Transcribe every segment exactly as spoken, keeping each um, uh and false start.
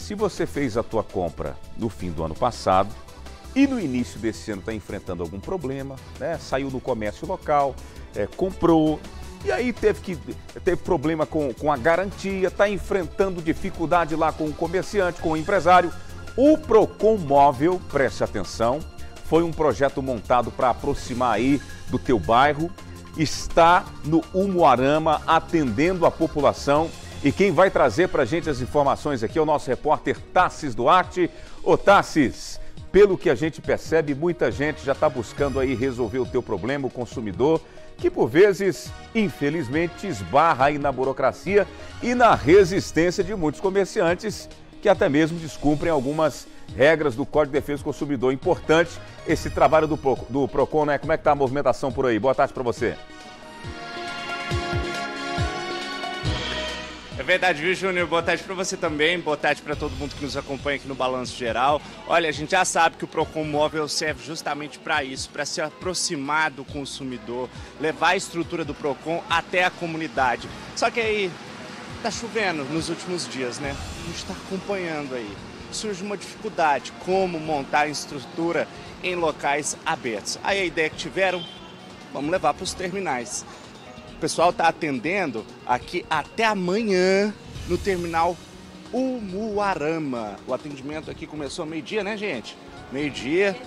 se você fez a tua compra no fim do ano passado e no início desse ano está enfrentando algum problema, né? Saiu do comércio local, é, comprou, e aí teve, que, teve problema com, com a garantia, está enfrentando dificuldade lá com o comerciante, com o empresário. O Procon Móvel, preste atenção, foi um projeto montado para aproximar aí do teu bairro, está no Umuarama atendendo a população. E quem vai trazer para a gente as informações aqui é o nosso repórter Tassis Duarte. Ô Tassis, pelo que a gente percebe, muita gente já está buscando aí resolver o teu problema, o consumidor, que por vezes, infelizmente, esbarra aí na burocracia e na resistência de muitos comerciantes que até mesmo descumprem algumas regras do Código de Defesa do Consumidor. Importante esse trabalho do, Pro, do Procon, né? Como é que está a movimentação por aí? Boa tarde para você. É verdade, viu, Júnior? Boa tarde para você também, boa tarde para todo mundo que nos acompanha aqui no Balanço Geral. Olha, a gente já sabe que o Procon Móvel serve justamente para isso, para se aproximar do consumidor, levar a estrutura do Procon até a comunidade. Só que aí tá chovendo nos últimos dias, né? A gente está acompanhando aí. Surge uma dificuldade, como montar a estrutura em locais abertos. Aí a ideia que tiveram, vamos levar para os terminais. O pessoal está atendendo aqui até amanhã no terminal Umuarama. O atendimento aqui começou meio-dia, né, gente? Meio-dia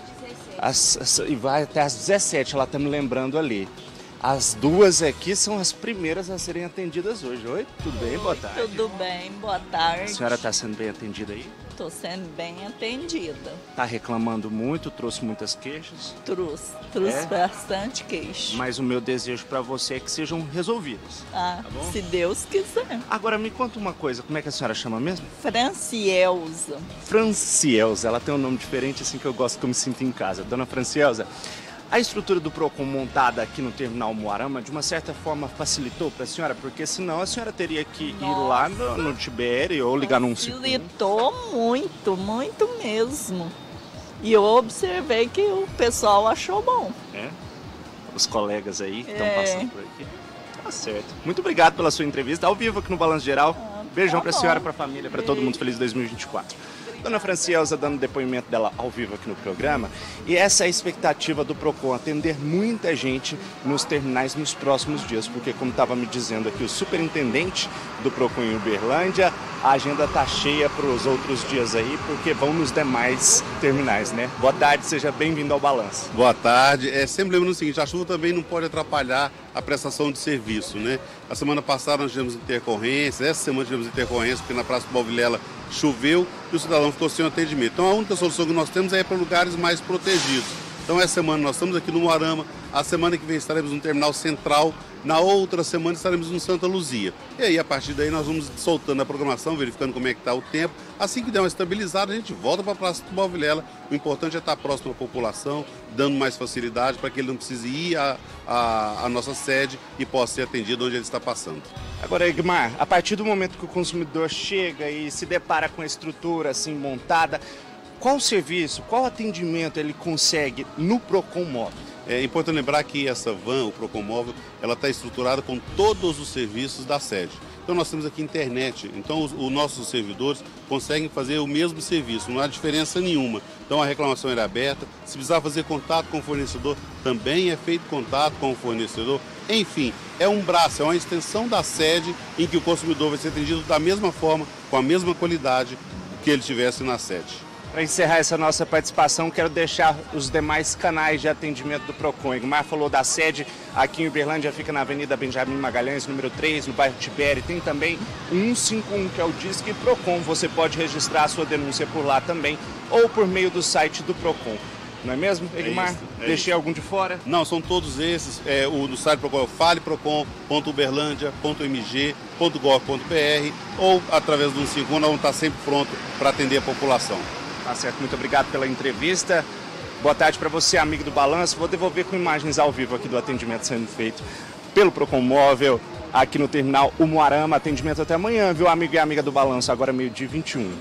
e vai até às dezessete, ela está me lembrando ali. As duas aqui são as primeiras a serem atendidas hoje. Oi, tudo bem? Oi, boa tarde. Tudo bem, boa tarde. A senhora está sendo bem atendida aí? Estou sendo bem atendida. Está reclamando muito, trouxe muitas queixas? Trouxe, trouxe É? bastante queixa. Mas o meu desejo para você é que sejam resolvidas. Ah, tá bom? se Deus quiser. Agora me conta uma coisa, como é que a senhora chama mesmo? Francielza. Francielza, ela tem um nome diferente assim que eu gosto, que eu me sinto em casa. Dona Francielza, a estrutura do Procon montada aqui no terminal Umuarama, de uma certa forma, facilitou para a senhora? Porque senão a senhora teria que ir Nossa. lá no, no Tibério ou ligar num cento e um. Facilitou muito, muito mesmo. E eu observei que o pessoal achou bom. É? Os colegas aí que estão É. passando por aqui. Tá certo. Muito obrigado pela sua entrevista, ao vivo aqui no Balanço Geral. Ah, Beijão tá para a bom. senhora, para a família, para todo mundo. Feliz dois mil e vinte e quatro. Dona Francielza dando depoimento dela ao vivo aqui no programa. E essa é a expectativa do Procon, atender muita gente nos terminais nos próximos dias. Porque, como estava me dizendo aqui o superintendente do Procon em Uberlândia, a agenda está cheia para os outros dias aí, porque vão nos demais terminais, né? Boa tarde, seja bem-vindo ao Balanço. Boa tarde. É, sempre lembrando o seguinte, a chuva também não pode atrapalhar a prestação de serviço, né? A semana passada nós tivemos intercorrências, essa semana tivemos intercorrências, porque na Praça do Balvilela choveu e o cidadão ficou sem atendimento. Então a única solução que nós temos é ir para lugares mais protegidos. Então essa semana nós estamos aqui no Umuarama, a semana que vem estaremos no Terminal Central, na outra semana estaremos no Santa Luzia. E aí a partir daí nós vamos soltando a programação, verificando como é que está o tempo. Assim que der uma estabilizada, a gente volta para a Praça do Balvilela. O importante é estar próximo à população, dando mais facilidade para que ele não precise ir à, à, à nossa sede e possa ser atendido onde ele está passando. Agora, Egmar, a partir do momento que o consumidor chega e se depara com a estrutura assim montada, qual serviço, qual atendimento ele consegue no Procon Móvel? É importante lembrar que essa van, o Procon Móvel, ela está estruturada com todos os serviços da sede. Então nós temos aqui internet, então os, os nossos servidores conseguem fazer o mesmo serviço, não há diferença nenhuma. Então a reclamação é aberta, se precisar fazer contato com o fornecedor, também é feito contato com o fornecedor. Enfim, é um braço, é uma extensão da sede em que o consumidor vai ser atendido da mesma forma, com a mesma qualidade que ele tivesse na sede. Para encerrar essa nossa participação, quero deixar os demais canais de atendimento do Procon. Egmar falou da sede aqui em Uberlândia, fica na Avenida Benjamin Magalhães, número três, no bairro Tibério. Tem também um cinco um, que é o Disque Procon. Você pode registrar a sua denúncia por lá também, ou por meio do site do Procon. Não é mesmo, Egmar? É isso, é Deixei isso. algum de fora? Não, são todos esses. É, o do site Procon é fale procon ponto uberlândia ponto m g ponto gov ponto b r ou através do um cinco um, nós vamos estar sempre pronto para atender a população. Tá certo, muito obrigado pela entrevista. Boa tarde para você, amigo do Balanço. Vou devolver com imagens ao vivo aqui do atendimento sendo feito pelo Procon Móvel aqui no terminal Umuarama. Atendimento até amanhã, viu, amigo e amiga do Balanço? Agora meio-dia e vinte e um.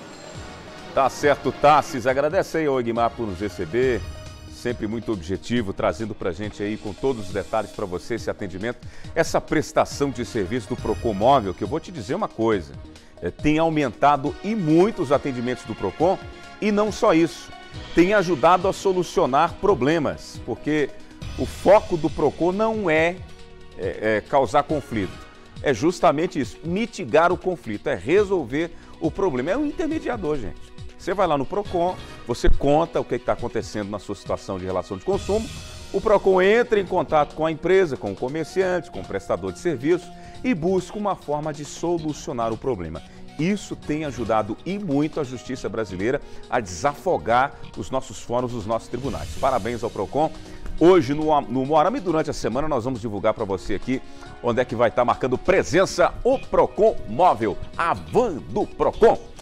Tá certo, Tassis. Agradece aí ao Egmar por nos receber. Sempre muito objetivo, trazendo pra gente aí com todos os detalhes para você esse atendimento, essa prestação de serviço do Procon Móvel, que eu vou te dizer uma coisa. é, tem aumentado e muito os atendimentos do PROCON, e não só isso, tem ajudado a solucionar problemas, porque o foco do PROCON não é, é, é causar conflito, é justamente isso, mitigar o conflito, é resolver o problema, é um intermediador, gente. Você vai lá no PROCON, você conta o que está acontecendo na sua situação de relação de consumo, o PROCON entra em contato com a empresa, com o comerciante, com o prestador de serviço e busca uma forma de solucionar o problema. Isso tem ajudado e muito a justiça brasileira a desafogar os nossos fóruns, os nossos tribunais. Parabéns ao PROCON. Hoje no, no Moarama e durante a semana nós vamos divulgar para você aqui onde é que vai estar marcando presença o PROCON Móvel, a van do PROCON.